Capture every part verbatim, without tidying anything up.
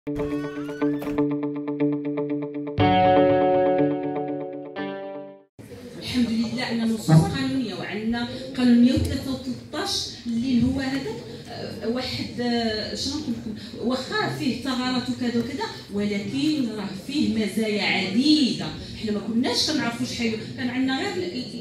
الحمد لله عندنا نصوص قانونيه وعندنا قانون مئة وثلاثة وثلاثطاش اللي هو هذاك واحد شنو نقول لكم، واخا فيه ثغرات وكذا وكذا ولكن راه فيه مزايا عديده. حنا ما كناش كنعرفوا شحال كان عندنا غير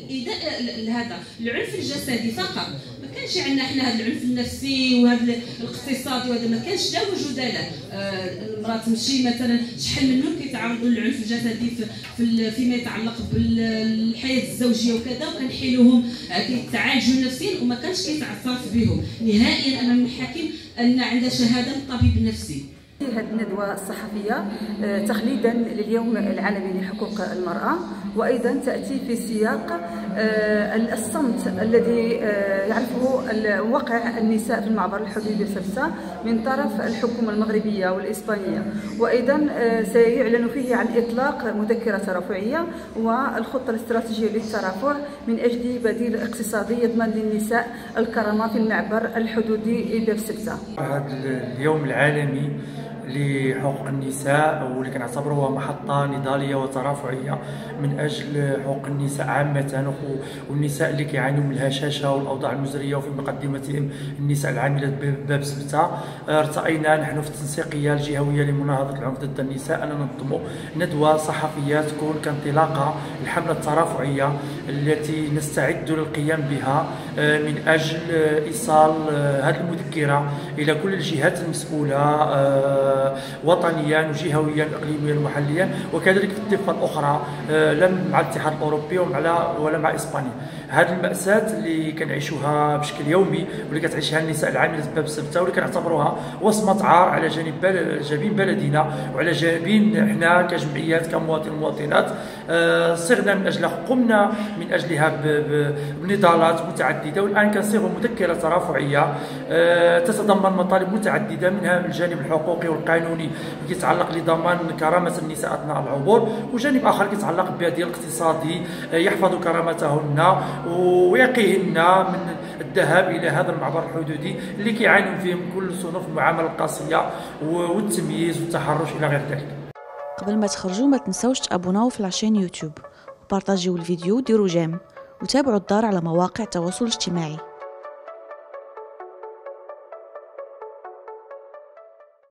هذا العنف الجسدي فقط، ما كانش عندنا حنا هذا العنف النفسي وهذا الاقتصادي وهذا ما كانش لا وجود له. المراه تمشي مثلا شحال منهم كيتعرضوا للعنف الجسدي في فيما يتعلق بالحياه الزوجيه وكذا، وكنحيلوهم كيتعالجوا نفسيا وما كانش كيتعترف بهم نهائيا امام المحاكم ان عندها شهاده من طبيب نفسي. هذه الندوة الصحفية تخليدا لليوم العالمي لحقوق المرأة، وأيضا تأتي في سياق الصمت الذي يعرفه وقع النساء في المعبر الحدودي بسبسة من طرف الحكومة المغربية والإسبانية، وأيضا سيعلن فيه عن إطلاق مذكرة ترافعية والخطة الاستراتيجية للترافع من أجل بديل اقتصادي يضمن للنساء الكرامة في المعبر الحدودي بسبسة. هذا اليوم العالمي لحقوق النساء واللي كنعتبروها محطة نضالية وترافعية من أجل حقوق النساء عامة والنساء اللي كيعانيوا من الهشاشة والأوضاع المزرية وفي مقدمتهم النساء العاملات بباب سبتة. ارتأينا نحن في التنسيقية الجهوية لمناهضة العنف ضد النساء أن ننظموا ندوة صحفية تكون كانطلاقة الحملة الترافعية التي نستعد للقيام بها من أجل إيصال هذه المذكرة إلى كل الجهات المسؤولة وطنيا وجهويا واقليميا ومحليا، وكذلك في الضفه الاخرى لا مع الاتحاد الاوروبي ولا مع اسبانيا. هذه المأساة اللي كنعيشوها بشكل يومي واللي كتعيشها النساء العاملات بباب سبتة واللي كنعتبروها وصمة عار على جانب جبين بلدنا وعلى جانبين حنا كجمعيات كمواطنين ومواطنات صرنا من اجلها، قمنا من اجلها بنضالات متعدده، والان كنصيغوا مذكره ترافعيه تتضمن مطالب متعدده منها من الجانب الحقوقي والقانوني اللي كيتعلق لضمان كرامه النساء اثناء العبور، وجانب اخر كيتعلق ببديل اقتصادي يحفظ كرامتهن ويقيهن من الذهاب الى هذا المعبر الحدودي اللي كيعانوا فيه كل صنوف المعامله القاسيه والتمييز والتحرش الى غير ذلك. قبل ما تخرجوا ما تنسوش تابوناو في لاشين يوتيوب وبارطاجيو الفيديو وديروا جيم وتابعوا الدار على مواقع التواصل الاجتماعي.